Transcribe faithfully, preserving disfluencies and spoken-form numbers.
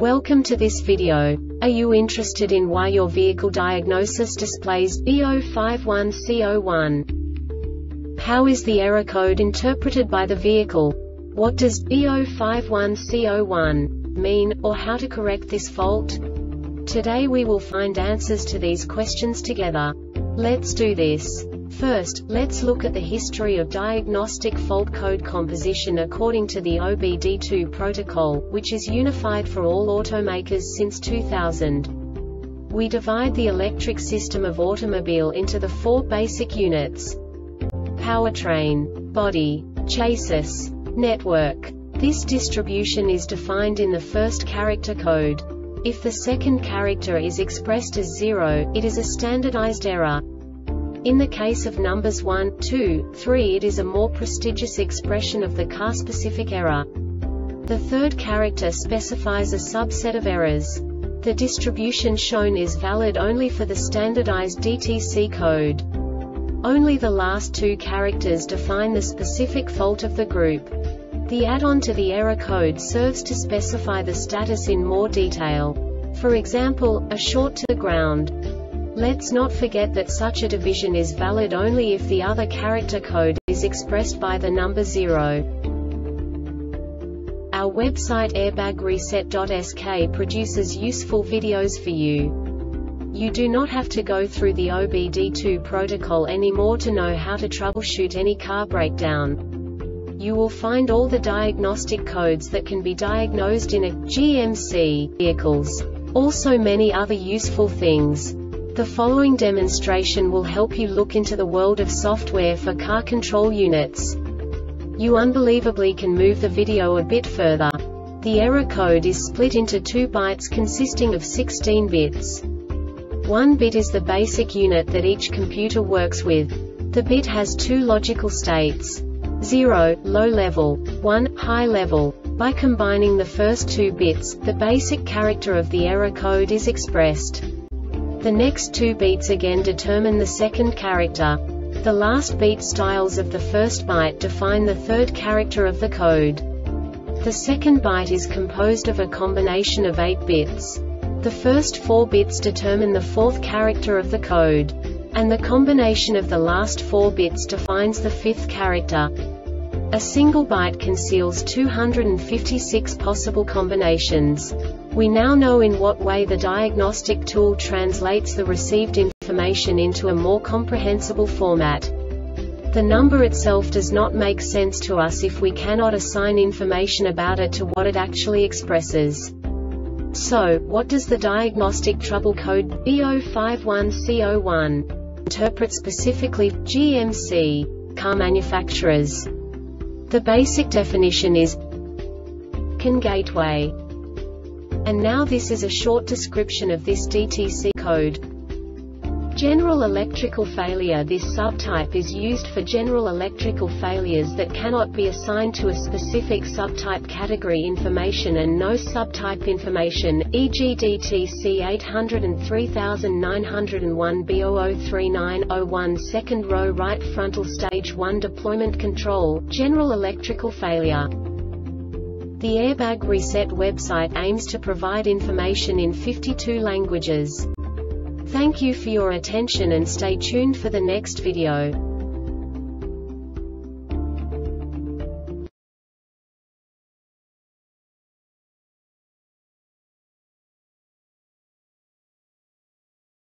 Welcome to this video. Are you interested in why your vehicle diagnosis displays B zero five one C zero one? How is the error code interpreted by the vehicle? What does B zero five one C zero one mean, or how to correct this fault? Today we will find answers to these questions together. Let's do this. First, let's look at the history of diagnostic fault code composition according to the O B D two protocol, which is unified for all automakers since two thousand. We divide the electric system of automobile into the four basic units: powertrain, body, chassis, network. This distribution is defined in the first character code. If the second character is expressed as zero, it is a standardized error. In the case of numbers one, two, three, it is a more prestigious expression of the car-specific error. The third character specifies a subset of errors. The distribution shown is valid only for the standardized D T C code. Only the last two characters define the specific fault of the group. The add-on to the error code serves to specify the status in more detail. For example, a short to the ground. Let's not forget that such a division is valid only if the other character code is expressed by the number zero. Our website airbag reset dot S K produces useful videos for you. You do not have to go through the O B D two protocol anymore to know how to troubleshoot any car breakdown. You will find all the diagnostic codes that can be diagnosed in a G M C vehicles. Also many other useful things. The following demonstration will help you look into the world of software for car control units. You unbelievably can move the video a bit further. The error code is split into two bytes consisting of sixteen bits. One bit is the basic unit that each computer works with. The bit has two logical states: zero, low level, one, high level. By combining the first two bits, the basic character of the error code is expressed. The next two beats again determine the second character. The last beat styles of the first byte define the third character of the code. The second byte is composed of a combination of eight bits. The first four bits determine the fourth character of the code. And the combination of the last four bits defines the fifth character. A single byte conceals two hundred fifty-six possible combinations. We now know in what way the diagnostic tool translates the received information into a more comprehensible format. The number itself does not make sense to us if we cannot assign information about it to what it actually expresses. So, what does the diagnostic trouble code B zero five one C zero one interpret specifically for G M C car manufacturers? The basic definition is CAN gateway. And now this is a short description of this D T C code. General electrical failure. This subtype is used for general electrical failures that cannot be assigned to a specific subtype category information and no subtype information, for example D T C eight oh three nine oh one B zero zero three nine zero one second row right frontal stage one deployment control, general electrical failure. The Airbag Reset website aims to provide information in fifty-two languages. Thank you for your attention and stay tuned for the next video.